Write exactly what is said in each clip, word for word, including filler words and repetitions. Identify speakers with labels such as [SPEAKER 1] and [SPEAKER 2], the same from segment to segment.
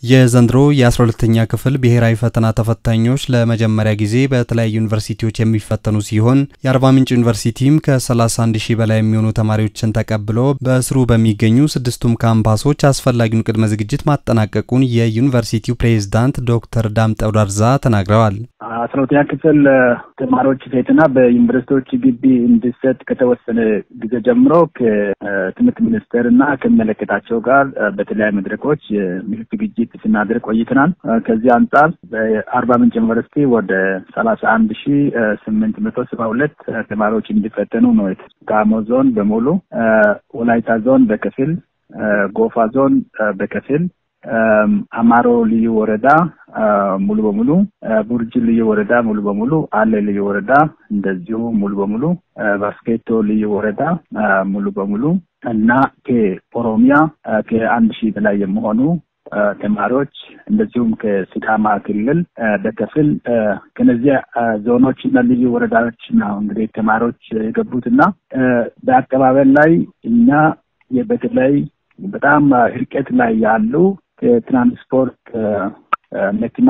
[SPEAKER 1] የዘንድሮ የ12ኛ ክፍል ብሔራዊ ፈተና ተፈታኞች ለመጀመሪያ ጊዜ በተለያዩ ዩኒቨርሲቲዎች የሚፈተኑ ሲሆን የአርባ ምንጭ ዩኒቨርሲቲም ከ31 ሺህ በላይ የሚሆኑ ተማሪዎችን ተቀብሎ በስሩ በሚገኙ ስድስቱም ካምፓሶች አስፈላጊውን ቅድመ ዝግጅት ማጠናቀቁን የዩኒቨርሲቲው ፕሬዝዳንት ዶክተር ዳምጠው ዳርዛ ተናግረዋል።
[SPEAKER 2] አስራ ሁለተኛ ክፍል ተማሪዎች ፈተና በዩኒቨርሲቲዎች ግቢ እንዲሰጥ ከተወሰነ ጊዜ ጀምሮ ከትምህርት ሚኒስቴርና ከመለከታቸው ጋር በተለያዩ መድረኮች ዝግጅት ስናደርግ ቆይተናል። ከዚህ አንጻር በአርባ ምንጭ ዩኒቨርሲቲ ወደ ሰላሳ አንድ ሺህ ስምንት መቶ ሰባ ሁለት ተማሪዎች እንዲፈተኑ ነው። ጋሞ ዞን በሙሉ፣ ወላይታ ዞን በከፊል፣ ጎፋ ዞን በከፊል፣ አማሮ ልዩ ወረዳ ሙሉ በሙሉ፣ ቡርጅ ልዩ ወረዳ ሙሉ በሙሉ፣ አለ ልዩ ወረዳ እንደዚሁ ሙሉ በሙሉ፣ ባስኬቶ ልዩ ወረዳ ሙሉ በሙሉ እና ከኦሮሚያ ከአንድ ሺህ በላይ የሚሆኑ ተማሪዎች እንደዚሁም ከሲዳማ ክልል በከፊል ከነዚህ ዞኖች እና ልዩ ወረዳዎች ነው እንግዲህ ተማሪዎች የገቡትና በአቀባበል ላይ እኛ የበተለይ በጣም ርቀት ላይ ያሉ ከትራንስፖርት መኪና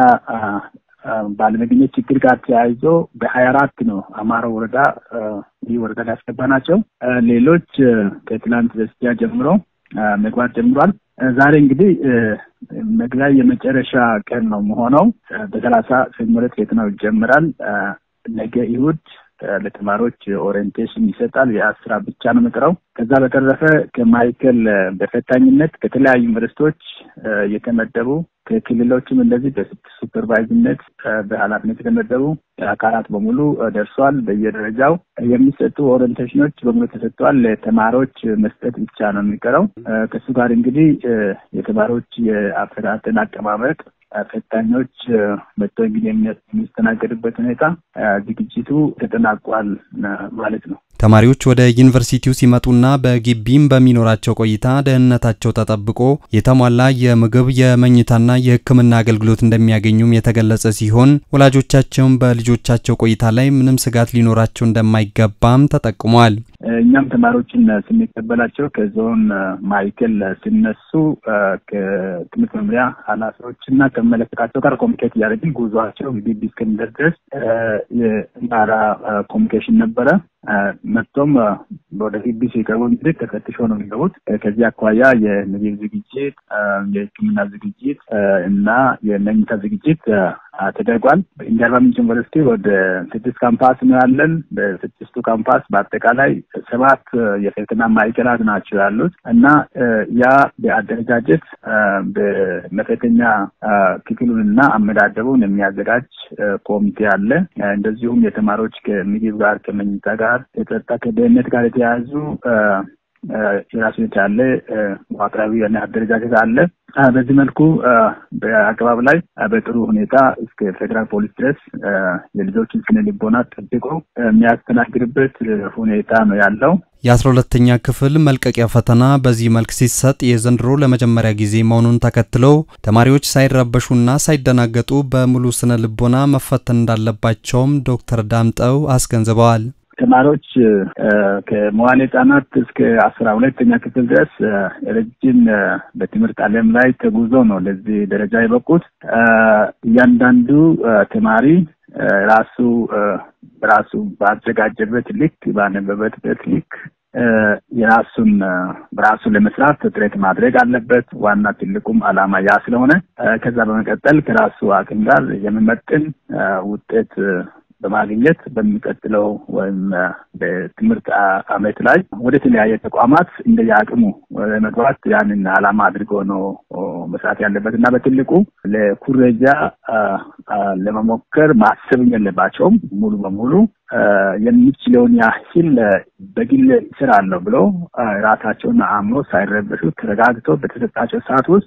[SPEAKER 2] ባለመገኘት ችግር ጋር ተያይዞ በሀያ አራት ነው አማራ ወረዳ ልዩ ወረዳ ያስገባናቸው። ሌሎች ከትላንት በስቲያ ጀምሮ መግባት ጀምሯል። ዛሬ እንግዲህ መግቢያ የመጨረሻ ቀን ነው መሆነው። በሰላሳ ስምንት ፈተናው ይጀምራል። ነገ ይሁድ ለተማሪዎች ኦሪንቴሽን ይሰጣል። የአስራ ብቻ ነው መቅረው። ከዛ በተረፈ ከማይከል በፈታኝነት ከተለያዩ ዩኒቨርሲቲዎች የተመደቡ ከክልሎችም እንደዚህ በሱፐርቫይዝነት በኃላፊነት የተመደቡ አካላት በሙሉ ደርሷል። በየደረጃው የሚሰጡ ኦሪንቴሽኖች በሙሉ ተሰጥቷል። ለተማሪዎች መስጠት ብቻ ነው የሚቀረው። ከሱ ጋር እንግዲህ የተማሪዎች የአፈታተን አቀማመጥ ፈታኞች መጥተው እንግዲህ የሚስተናገዱበት ሁኔታ ዝግጅቱ ተጠናቋል ማለት ነው።
[SPEAKER 1] ተማሪዎች ወደ ዩኒቨርሲቲው ሲመጡና በግቢም በሚኖራቸው ቆይታ ደህንነታቸው ተጠብቆ የተሟላ የምግብ የመኝታና የሕክምና አገልግሎት እንደሚያገኙም የተገለጸ ሲሆን ወላጆቻቸውም በልጆቻቸው ቆይታ ላይ ምንም ስጋት ሊኖራቸው እንደማይገባም ተጠቁሟል።
[SPEAKER 2] እኛም ተማሪዎችን ስንቀበላቸው ከዞን ማይከል ሲነሱ ከትምህርት መምሪያ ኃላፊዎችና ከመለከታቸው ጋር ኮሚኒኬት ያደረግን ጉዟቸው ግቢ እስከሚደርስ ድረስ የጋራ ኮሚኒኬሽን ነበረ። መጥቶም ወደ ግቢ ሲገቡ እንግዲህ ተፈትሾ ነው የሚገቡት። ከዚህ አኳያ የምግብ ዝግጅት፣ የሕክምና ዝግጅት እና የመኝታ ዝግጅት ተደርጓል። በአርባ ምንጭ ዩኒቨርሲቲ ወደ ስድስት ካምፓስ ነው ያለን። በስድስቱ ካምፓስ በአጠቃላይ ሰባት የፈተና ማዕከላት ናቸው ያሉት እና ያ በአደረጃጀት በመፈተኛ ክፍሉንና አመዳደቡን የሚያዘጋጅ ኮሚቴ አለ። እንደዚሁም የተማሪዎች ከምግብ ጋር ከመኝታ ጋር የጸጥታ ከደህንነት ጋር የተያያዙ የራሱን የቻለ መዋቅራዊ አደረጃጀት አለ። በዚህ መልኩ በአቀባብ ላይ በጥሩ ሁኔታ እስከ ፌደራል ፖሊስ ድረስ የልጆችን ስነ ልቦና ጠብቆ የሚያስተናግድበት ሁኔታ ነው ያለው።
[SPEAKER 1] የአስራ ሁለተኛ ክፍል መልቀቂያ ፈተና በዚህ መልክ ሲሰጥ የዘንድሮ ለመጀመሪያ ጊዜ መሆኑን ተከትለው ተማሪዎች ሳይረበሹና ሳይደናገጡ በሙሉ ስነ ልቦና መፈተን እንዳለባቸውም ዶክተር ዳምጠው አስገንዝበዋል።
[SPEAKER 2] ተማሪዎች ከመዋለ ሕጻናት እስከ አስራ ሁለተኛ ክፍል ድረስ ረጅም በትምህርት ዓለም ላይ ተጉዞ ነው ለዚህ ደረጃ የበቁት። እያንዳንዱ ተማሪ ራሱ ራሱ ባዘጋጀበት ልክ ባነበበበት ልክ የራሱን በራሱ ለመስራት ጥረት ማድረግ አለበት። ዋና ትልቁም ዓላማ ያ ስለሆነ ከዛ በመቀጠል ከራሱ አቅም ጋር የሚመጥን ውጤት በማግኘት በሚቀጥለው ወይም በትምህርት ዓመት ላይ ወደ ተለያየ ተቋማት እንደያቅሙ ለመግባት ያንን ዓላማ አድርጎ ነው መስራት ያለበት እና በትልቁ ለኩረጃ ለመሞከር ማሰብ የለባቸውም። ሙሉ በሙሉ የሚችለውን ያህል በግል ስራለው ብሎ ራሳቸውን አምሮ ሳይረበሹ ተረጋግተው በተሰጣቸው ሰዓት ውስጥ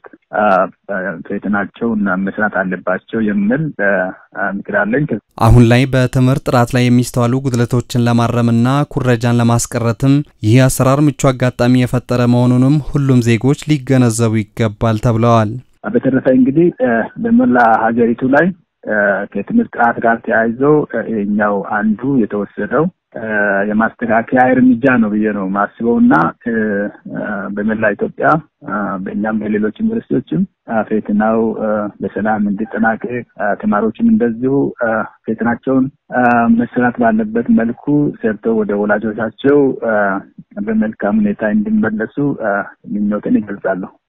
[SPEAKER 2] ፈተናቸውን መስራት አለባቸው የሚል ምክር አለኝ።
[SPEAKER 1] አሁን ላይ በትምህርት ጥራት ላይ የሚስተዋሉ ጉድለቶችን ለማረምና ኩረጃን ለማስቀረትም ይህ አሰራር ምቹ አጋጣሚ የፈጠረ መሆኑንም ሁሉም ዜጎች ሊገነዘቡ ይገባል ተብለዋል።
[SPEAKER 2] በተረፈ እንግዲህ በመላ ሀገሪቱ ላይ ከትምህርት ጥራት ጋር ተያይዞ እኛው አንዱ የተወሰደው የማስተካከያ እርምጃ ነው ብዬ ነው ማስበውና በመላ ኢትዮጵያ በእኛም በሌሎች ዩኒቨርሲቲዎችም ፈተናው በሰላም እንዲጠናቀቅ ተማሪዎችም እንደዚሁ ፈተናቸውን መስራት ባለበት መልኩ ሰርተው ወደ ወላጆቻቸው በመልካም ሁኔታ እንዲመለሱ ምኞቴን ይገልጻለሁ።